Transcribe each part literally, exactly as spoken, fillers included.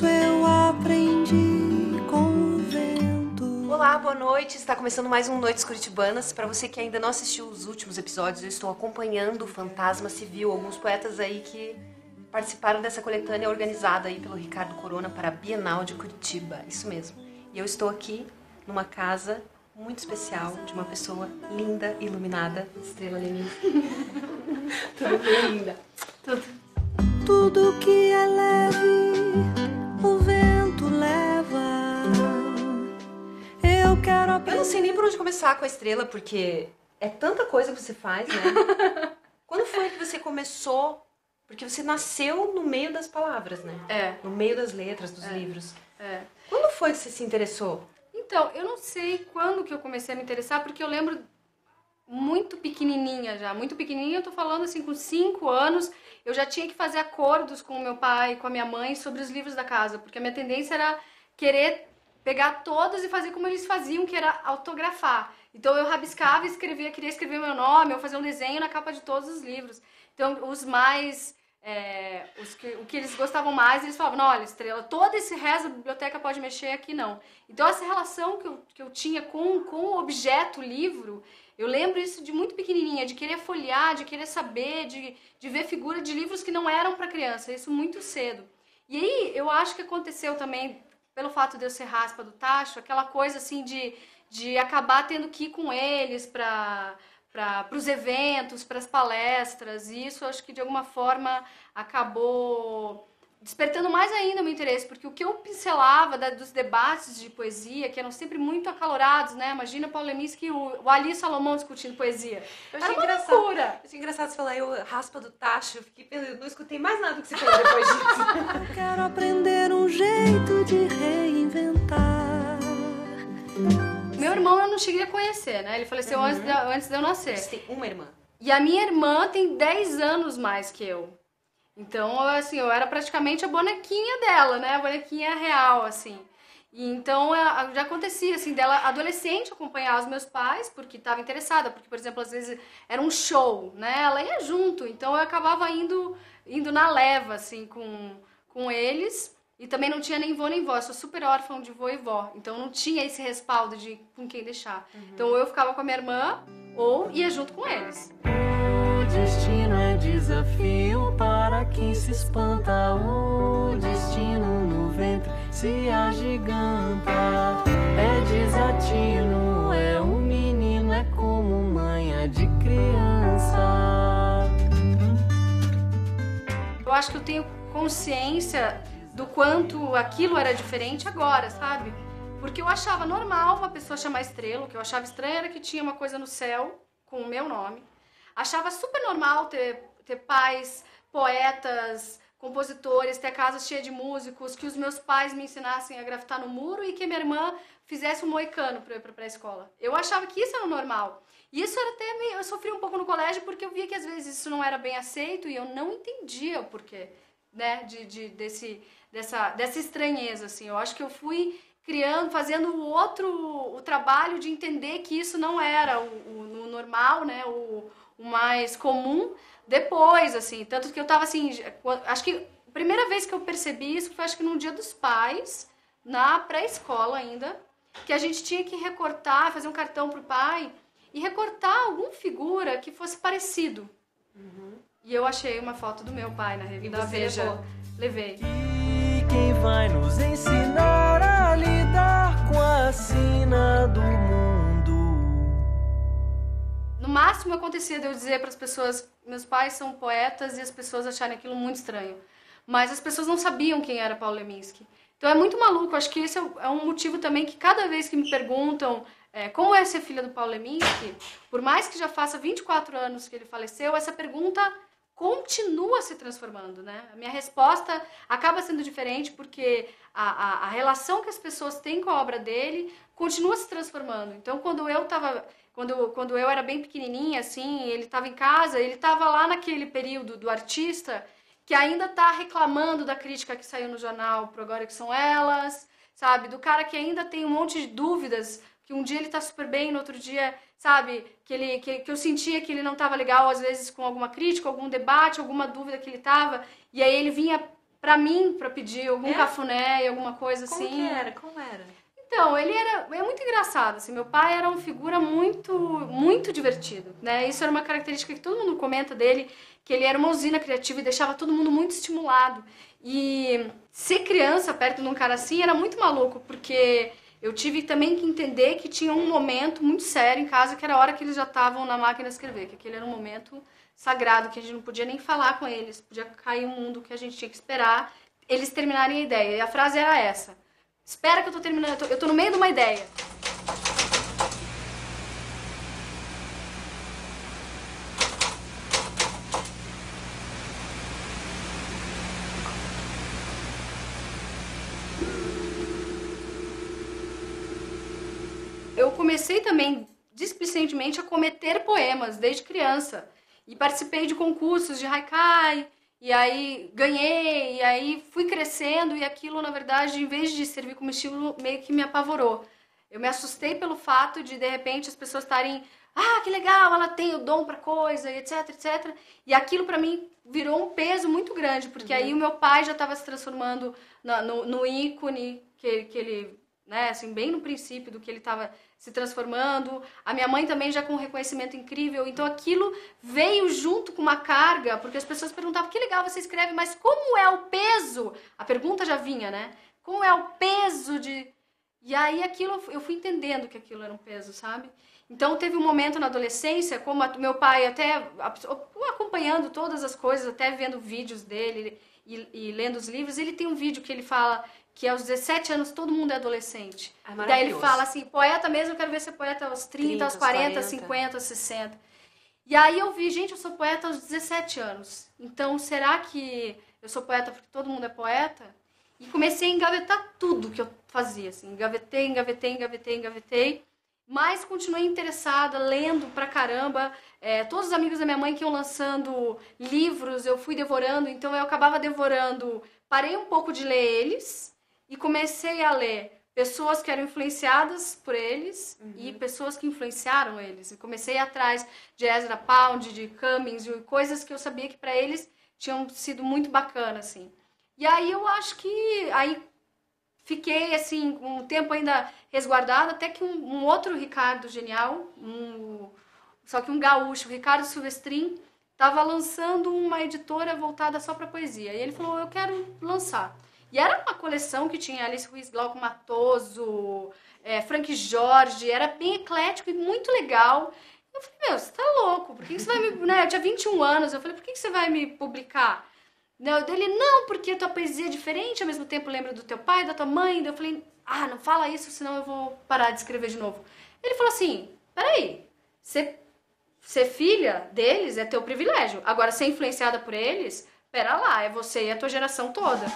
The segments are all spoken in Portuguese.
isso eu aprendi com o vento. Olá, boa noite. Está começando mais um Noites Curitibanas. Para você que ainda não assistiu os últimos episódios, eu estou acompanhando o Fantasma Civil, alguns poetas aí que participaram dessa coletânea organizada aí pelo Ricardo Corona para a Bienal de Curitiba. Isso mesmo. E eu estou aqui numa casa muito especial de uma pessoa linda, iluminada, Estrela Leminski. Tudo bem, linda? Tudo. Tudo que é leve, o vento leva. Eu quero aprender. Eu não sei nem por onde começar com a Estrela, porque é tanta coisa que você faz, né? Quando foi que você começou? Porque você nasceu no meio das palavras, né? É. No meio das letras, dos é. livros. É. Quando foi que você se interessou? Então, eu não sei quando que eu comecei a me interessar, porque eu lembro muito pequenininha já. Muito pequenininha, eu tô falando assim, com cinco anos, eu já tinha que fazer acordos com o meu pai, com a minha mãe, sobre os livros da casa. Porque a minha tendência era querer pegar todos e fazer como eles faziam, que era autografar. Então, eu rabiscava e escrevia, queria escrever meu nome, ou fazer um desenho na capa de todos os livros. Então, os mais... É, os que, o que eles gostavam mais, eles falavam, não, olha, Estrela, todo esse resto da biblioteca pode mexer, aqui não. Então, essa relação que eu, que eu tinha com, com o objeto, o livro, eu lembro isso de muito pequenininha, de querer folhear, de querer saber, de, de ver figura de livros que não eram para criança, isso muito cedo. E aí, eu acho que aconteceu também, pelo fato de eu ser raspa do tacho, aquela coisa assim de, de acabar tendo que ir com eles para... para os eventos, para as palestras, e isso acho que de alguma forma acabou despertando mais ainda o meu interesse, porque o que eu pincelava da, dos debates de poesia, que eram sempre muito acalorados, né? Imagina Paulo Leminski e o, o Ali Salomão discutindo poesia. Eu Era achei uma engraçado. loucura. Eu achei engraçado você falar, eu raspa do tacho, eu fiquei pensando, eu não escutei mais nada do que você falou depois disso. Eu quero aprender um jeito de reinventar. Meu irmão eu não cheguei a conhecer, né? Ele faleceu Uhum. antes, de, antes de eu nascer. Você tem uma irmã. E a minha irmã tem dez anos mais que eu. Então, assim, eu era praticamente a bonequinha dela, né? A bonequinha real, assim. E então, já acontecia, assim, dela adolescente acompanhar os meus pais, porque estava interessada. Porque, por exemplo, às vezes era um show, né? Ela ia junto. Então, eu acabava indo, indo na leva, assim, com, com eles. E também não tinha nem vô nem vó. Eu sou super órfã de vô e vó. Então, não tinha esse respaldo de com quem deixar. Uhum. Então, ou eu ficava com a minha irmã, ou ia junto com eles. O destino é desafio para quem se espanta. O destino no ventre se agiganta. É desatino, é um menino, é como manha de criança. Eu acho que eu tenho consciência do quanto aquilo era diferente agora, sabe? Porque eu achava normal uma pessoa chamar Estrela, o que eu achava estranho era que tinha uma coisa no céu com o meu nome. Achava super normal ter, ter pais, poetas, compositores, ter casa cheia de músicos, que os meus pais me ensinassem a grafitar no muro e que minha irmã fizesse um moicano para eu ir para a escola. Eu achava que isso era o normal. E isso era até meio... Eu sofri um pouco no colégio porque eu via que às vezes isso não era bem aceito e eu não entendia o porquê, né, de, de, desse, dessa, dessa estranheza, assim. Eu acho que eu fui criando, fazendo o outro, o trabalho de entender que isso não era o, o, o normal, né, o, o mais comum, depois, assim. Tanto que eu tava, assim, acho que a primeira vez que eu percebi isso foi, acho que num Dia dos Pais, na pré-escola ainda, que a gente tinha que recortar, fazer um cartão pro pai e recortar alguma figura que fosse parecido. Uhum. E eu achei uma foto do meu pai na revista Veja. Levou. Levei. E quem vai nos ensinar a lidar com a sina do mundo? No máximo acontecia de eu dizer para as pessoas, meus pais são poetas, e as pessoas acharem aquilo muito estranho. Mas as pessoas não sabiam quem era Paulo Leminski. Então é muito maluco, acho que esse é um motivo também que cada vez que me perguntam é, como é ser filha do Paulo Leminski, por mais que já faça vinte e quatro anos que ele faleceu, essa pergunta continua se transformando, né? A minha resposta acaba sendo diferente porque a, a, a relação que as pessoas têm com a obra dele continua se transformando. Então, quando eu tava, quando, quando eu era bem pequenininha, assim, ele estava em casa, ele estava lá naquele período do artista que ainda está reclamando da crítica que saiu no jornal Pro Agora Que São Elas, sabe? Do cara que ainda tem um monte de dúvidas, que um dia ele tá super bem, no outro dia, sabe, que, ele, que, que eu sentia que ele não estava legal, às vezes com alguma crítica, algum debate, alguma dúvida que ele estava, e aí ele vinha pra mim, pra pedir algum É? cafuné e alguma coisa Como assim. que era? Como era? Então, ele era é muito engraçado, assim, meu pai era uma figura muito, muito divertido, né? Isso era uma característica que todo mundo comenta dele, que ele era uma usina criativa e deixava todo mundo muito estimulado. E ser criança perto de um cara assim era muito maluco, porque eu tive também que entender que tinha um momento muito sério em casa, que era a hora que eles já estavam na máquina de escrever, que aquele era um momento sagrado, que a gente não podia nem falar com eles, podia cair um mundo que a gente tinha que esperar eles terminarem a ideia. E a frase era essa: espera que eu tô terminando, eu tô, eu tô no meio de uma ideia. Eu comecei também displicentemente a cometer poemas desde criança. E participei de concursos de haikai, e aí ganhei, e aí fui crescendo, e aquilo, na verdade, em vez de servir como estímulo, meio que me apavorou. Eu me assustei pelo fato de, de repente, as pessoas estarem, ah, que legal, ela tem o dom pra coisa, e etc, etcétera. E aquilo, pra mim, virou um peso muito grande, porque uhum. aí o meu pai já estava se transformando no, no, no ícone que, que ele, né, assim, bem no princípio do que ele estava se transformando, a minha mãe também já com um reconhecimento incrível, então aquilo veio junto com uma carga, porque as pessoas perguntavam, que legal você escreve, mas como é o peso? A pergunta já vinha, né? Como é o peso de... E aí aquilo, eu fui entendendo que aquilo era um peso, sabe? Então teve um momento na adolescência, como a, meu pai até acompanhando todas as coisas, até vendo vídeos dele e, e lendo os livros, ele tem um vídeo que ele fala que aos dezessete anos todo mundo é adolescente. É Daí ele fala assim, poeta mesmo, eu quero ver ser poeta aos trinta, trinta aos quarenta, quarenta. cinquenta, sessenta. E aí eu vi, gente, eu sou poeta aos dezessete anos. Então, será que eu sou poeta porque todo mundo é poeta? E comecei a engavetar tudo que eu fazia, assim. Engavetei, engavetei, engavetei, engavetei. Mas continuei interessada, lendo pra caramba. É, todos os amigos da minha mãe que iam lançando livros, eu fui devorando. Então, eu acabava devorando... Parei um pouco de ler eles... E comecei a ler pessoas que eram influenciadas por eles uhum. e pessoas que influenciaram eles. E comecei atrás de Ezra Pound, de Cummings, de coisas que eu sabia que para eles tinham sido muito bacanas, assim. E aí eu acho que aí fiquei assim um tempo ainda resguardada, até que um, um outro Ricardo genial, um, só que um gaúcho, o Ricardo Silvestrin, estava lançando uma editora voltada só para poesia. E ele falou, eu quero lançar. E era uma coleção que tinha Alice Ruiz Glauco Matoso, é, Frank Jorge, era bem eclético e muito legal. Eu falei, meu, você tá louco, por que você vai me... Né? Eu tinha vinte e um anos, eu falei, por que você vai me publicar? Ele, não, porque a tua poesia é diferente, ao mesmo tempo lembra do teu pai, da tua mãe. Eu falei, ah, não fala isso, senão eu vou parar de escrever de novo. Ele falou assim, peraí, ser, ser filha deles é teu privilégio, agora ser influenciada por eles, pera lá, é você e a tua geração toda.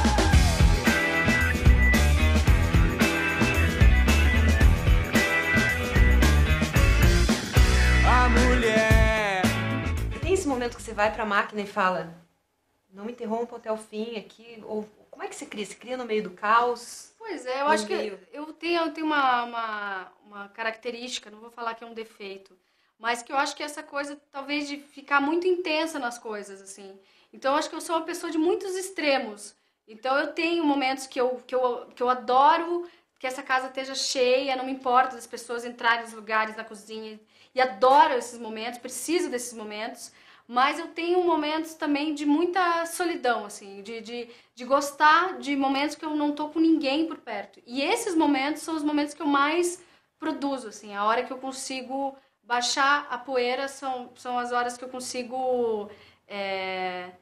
Mulher. Tem esse momento que você vai pra máquina e fala, não me interrompa até o fim aqui, ou como é que você cria? Você cria no meio do caos? Pois é, eu acho meio... que eu tenho, eu tenho uma, uma, uma característica, não vou falar que é um defeito, mas que eu acho que essa coisa, talvez, de ficar muito intensa nas coisas, assim. Então, eu acho que eu sou uma pessoa de muitos extremos. Então, eu tenho momentos que eu, que eu, que eu adoro que essa casa esteja cheia, não me importa das pessoas entrarem nos lugares, na cozinha, e adoro esses momentos, preciso desses momentos, mas eu tenho momentos também de muita solidão, assim, de, de, de gostar de momentos que eu não tô com ninguém por perto. E esses momentos são os momentos que eu mais produzo, assim, a hora que eu consigo baixar a poeira são, são as horas que eu consigo é,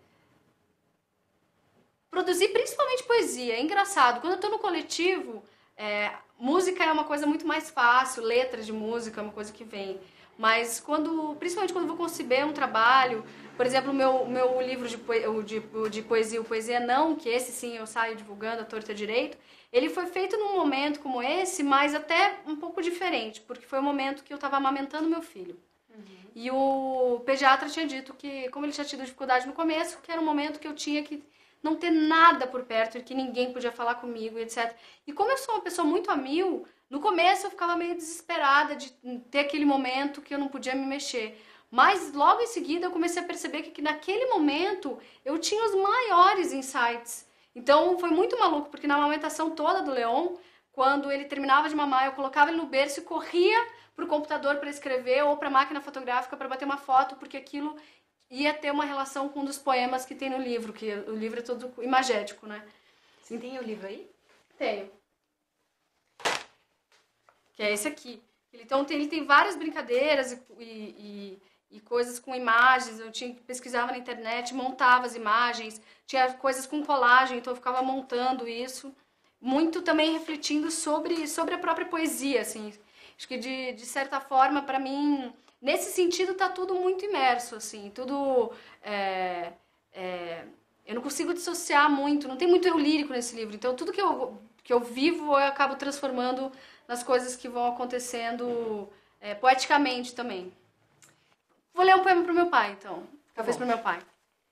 produzir principalmente poesia. É engraçado, quando eu tô no coletivo, é, música é uma coisa muito mais fácil, letras de música é uma coisa que vem. Mas, quando, principalmente quando eu vou conceber um trabalho, por exemplo, o meu, meu livro de, poe, de, de poesia, o Poesia Não, que esse sim eu saio divulgando a torta direito, ele foi feito num momento como esse, mas até um pouco diferente, porque foi o momento que eu estava amamentando meu filho. Uhum. E o pediatra tinha dito que, como ele tinha tido dificuldade no começo, que era um momento que eu tinha que não ter nada por perto, que ninguém podia falar comigo, etcétera. E como eu sou uma pessoa muito a mil, no começo eu ficava meio desesperada de ter aquele momento que eu não podia me mexer. Mas logo em seguida eu comecei a perceber que, que naquele momento eu tinha os maiores insights. Então foi muito maluco, porque na amamentação toda do Leon, quando ele terminava de mamar, eu colocava ele no berço e corria pro computador para escrever ou pra máquina fotográfica para bater uma foto, porque aquilo ia ter uma relação com um dos poemas que tem no livro, que o livro é todo imagético, né? Você tem o livro aí? Tenho. Que é esse aqui. Então tem, ele tem várias brincadeiras e, e, e coisas com imagens. Eu tinha, pesquisava na internet, montava as imagens, tinha coisas com colagem, então eu ficava montando isso. Muito também refletindo sobre, sobre a própria poesia, assim. Acho que, de, de certa forma, para mim, nesse sentido, tá tudo muito imerso, assim. Tudo... É, é, eu não consigo dissociar muito, não tem muito eu lírico nesse livro. Então, tudo que eu, que eu vivo, eu acabo transformando nas coisas que vão acontecendo é, poeticamente também. Vou ler um poema pro meu pai, então. Talvez pro meu pai.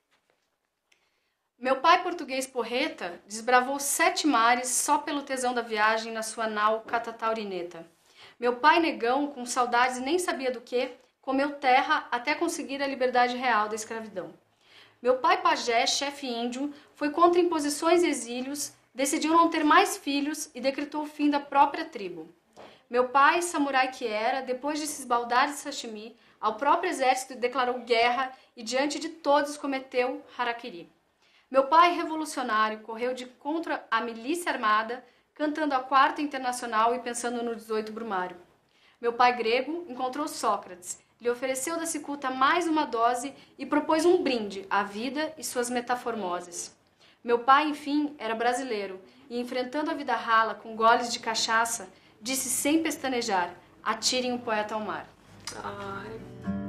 Meu pai português porreta desbravou sete mares só pelo tesão da viagem na sua nau catataurineta. Meu pai negão, com saudades nem sabia do que, comeu terra até conseguir a liberdade real da escravidão. Meu pai pajé, chefe índio, foi contra imposições e exílios, decidiu não ter mais filhos e decretou o fim da própria tribo. Meu pai, samurai que era, depois de se esbaldar de sashimi, ao próprio exército declarou guerra e diante de todos cometeu harakiri. Meu pai, revolucionário, correu de contra a milícia armada, cantando a Quarta Internacional e pensando no dezoito Brumário. Meu pai grego encontrou Sócrates, lhe ofereceu da cicuta mais uma dose e propôs um brinde à vida e suas metaformoses. Meu pai, enfim, era brasileiro e, enfrentando a vida rala com goles de cachaça, disse sem pestanejar, atirem o poeta ao mar. Ai...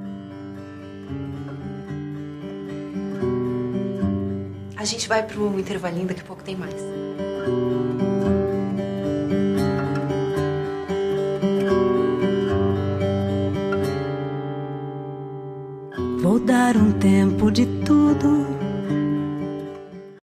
A gente vai pro intervalinho, daqui a pouco tem mais. Vou dar um tempo de tudo